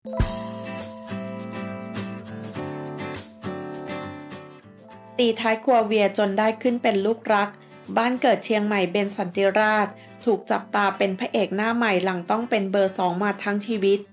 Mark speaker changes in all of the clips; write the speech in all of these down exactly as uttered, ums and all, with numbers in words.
Speaker 1: ตีท้ายครัวเวียจนได้ขึ้นเป็นลูกรักบ้านเกิดเชียงใหม่เบนสันติราษฎร์ถูกจับตาเป็นพระเอกหน้าใหม่หลังต้องเป็นเบอร์สองมาทั้งชีวิต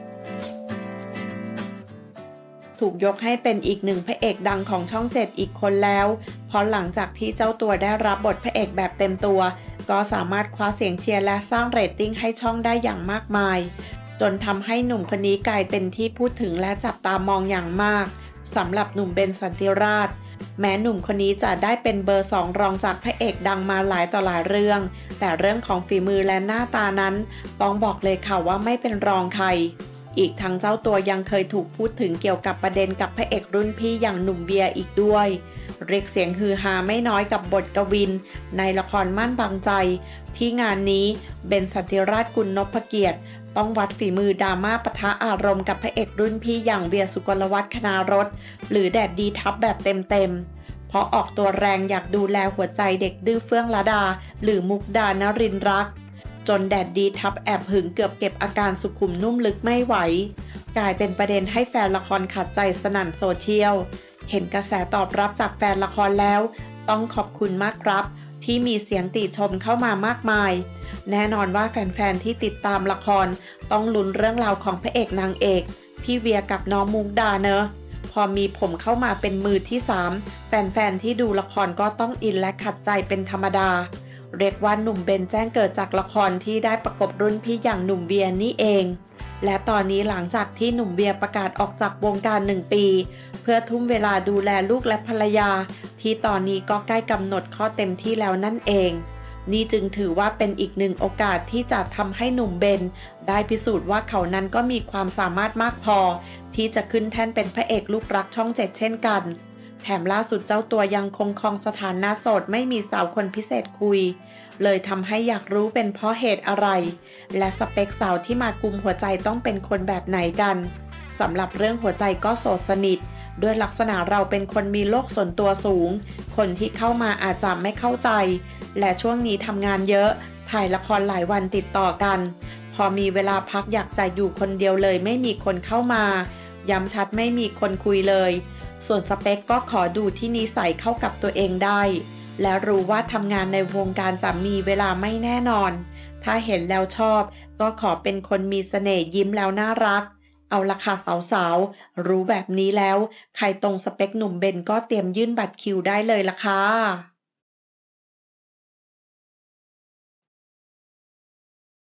Speaker 1: ถูกยกให้เป็นอีกหนึ่งพระเอกดังของช่องเจ็ดอีกคนแล้วเพราะหลังจากที่เจ้าตัวได้รับบทพระเอกแบบเต็มตัวก็สามารถคว้าเสียงเชียร์และสร้างเรตติ้งให้ช่องได้อย่างมากมายจนทำให้หนุ่มคนนี้กลายเป็นที่พูดถึงและจับตามองอย่างมากสำหรับหนุ่มเบนสันติราษฎร์แม้หนุ่มคนนี้จะได้เป็นเบอร์สองรองจากพระเอกดังมาหลายต่อหลายเรื่องแต่เรื่องของฝีมือและหน้าตานั้นต้องบอกเลยค่ะว่าไม่เป็นรองใครอีกทั้งเจ้าตัวยังเคยถูกพูดถึงเกี่ยวกับประเด็นกับพระเอกรุ่นพี่อย่างหนุ่มเวียอีกด้วยเรียกเสียงฮือฮาไม่น้อยกับบทกวินในละครม่านบางใจที่งานนี้เบนสันติราษฎร์กุลนพเกียรติต้องวัดฝีมือดราม่าปะทะอารมณ์กับพระเอกรุ่นพี่อย่างเวียสุกลวัฒน์คณารสหรือแดดดีทับแบบเต็มๆเพราะออกตัวแรงอยากดูแลหัวใจเด็กดื้อเฟื่องลดาหรือมุกดานรินทร์รักจนแดดดีทับแอบหึงเกือบเก็บอาการสุขุมนุ่มลึกไม่ไหวกลายเป็นประเด็นให้แฟนละครขัดใจสนั่นโซเชียลเห็นกระแสตอบรับจากแฟนละครแล้วต้องขอบคุณมากครับที่มีเสียงติชมเข้ามามากมายแน่นอนว่าแฟนๆที่ติดตามละครต้องลุ้นเรื่องราวของพระเอกนางเอกพี่เวียกับน้องมุกดาเนอะพอมีผมเข้ามาเป็นมือที่สามแฟนๆที่ดูละครก็ต้องอินและขัดใจเป็นธรรมดาเรียกว่าหนุ่มเบนแจ้งเกิดจากละครที่ได้ประกบรุ่นพี่อย่างหนุ่มเวียนี่เองและตอนนี้หลังจากที่หนุ่มเวียประกาศออกจากวงการหนึ่งปีเพื่อทุ่มเวลาดูแลลูกและภรรยาที่ตอนนี้ก็ใกล้กำหนดข้อเต็มที่แล้วนั่นเองนี่จึงถือว่าเป็นอีกหนึ่งโอกาสที่จะทำให้หนุ่มเบนได้พิสูจน์ว่าเขานั้นก็มีความสามารถมากพอที่จะขึ้นแท่นเป็นพระเอกลูกรักช่องเจ็ดเช่นกันแถมล่าสุดเจ้าตัวยังคงครองสถานะโสดไม่มีสาวคนพิเศษคุยเลยทำให้อยากรู้เป็นเพราะเหตุอะไรและสเปคสาวที่มากุมหัวใจต้องเป็นคนแบบไหนกันสำหรับเรื่องหัวใจก็โสดสนิทด้วยลักษณะเราเป็นคนมีโลกส่วนตัวสูงคนที่เข้ามาอาจจะไม่เข้าใจและช่วงนี้ทำงานเยอะถ่ายละครหลายวันติดต่อกันพอมีเวลาพักอยากจะอยู่คนเดียวเลยไม่มีคนเข้ามาย้ำชัดไม่มีคนคุยเลยส่วนสเปคก็ขอดูที่นิสัยเข้ากับตัวเองได้และรู้ว่าทำงานในวงการจะมีเวลาไม่แน่นอนถ้าเห็นแล้วชอบก็ขอเป็นคนมีเสน่ห์ยิ้มแล้วน่ารักเอาละค่ะสาวๆรู้แบบนี้แล้วใครตรงสเปคหนุ่มเบนก็เตรียมยื่นบัตรคิวได้เลยล่ะค่ะ